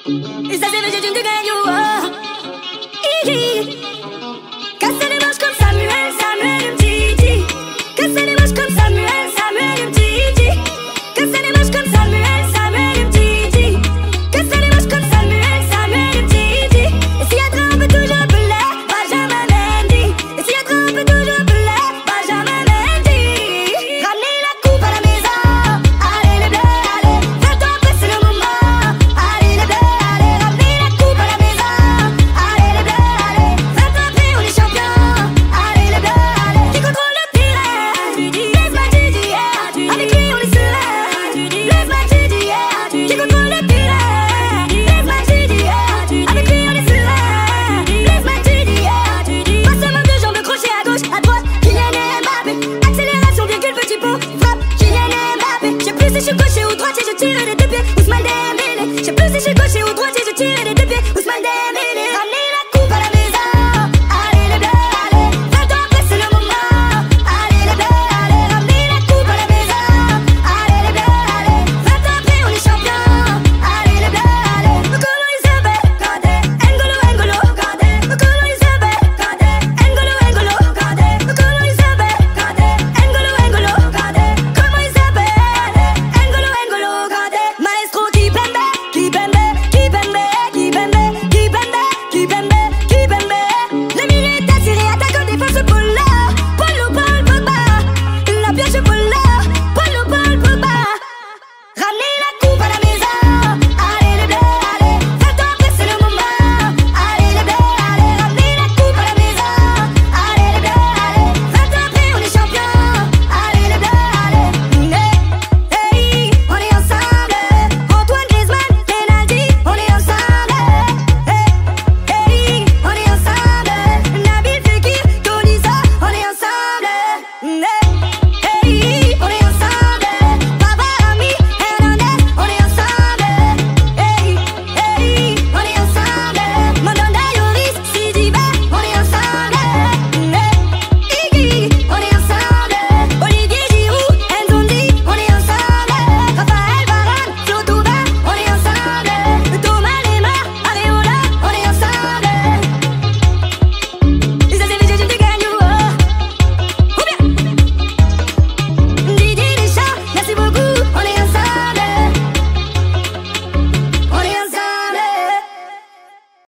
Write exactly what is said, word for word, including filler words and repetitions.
Et ça c'est le jeu d'une gagne. Casser les manches comme Samuel, Samuel Mtiti. Casser les manches comme Samuel, Samuel Mtiti. Casser les manches comme Samuel, Samuel Mtiti. Casser les manches comme Samuel, Samuel Mtiti. Et s'il y a trop, on peut toujours appeler Benjamin Mendy. Et s'il y a trop, on peut toujours appeler Benjamin Mendy. Ramenez la coupe à la maison. Allez les bleus, allez. Fais-toi passer le moment. Allez les bleus, allez. Ramenez la coupe à la maison. Allez les bleus, allez. Fais-toi paix, on est champions. Allez les bleus, allez. Qui contrôle le pirate? Laisse-moi te dire. Avec lui on est serein. Laisse-moi te dire. Qui contrôle le pirate? Laisse-moi te dire. Avec lui on est serein. Laisse-moi te dire. Passement de jambes crochet à gauche, à droite. Kylian Mbappé. Accélération, virgule, petit pont. Frappe, Kylian Mbappé. Je sais plus si je suis gaucher ou droitier, je tire des deux pieds. Ousmane Dembélé. Je sais plus si je suis gaucher ou droitier, je tire des deux pieds. Ousmane Dembélé.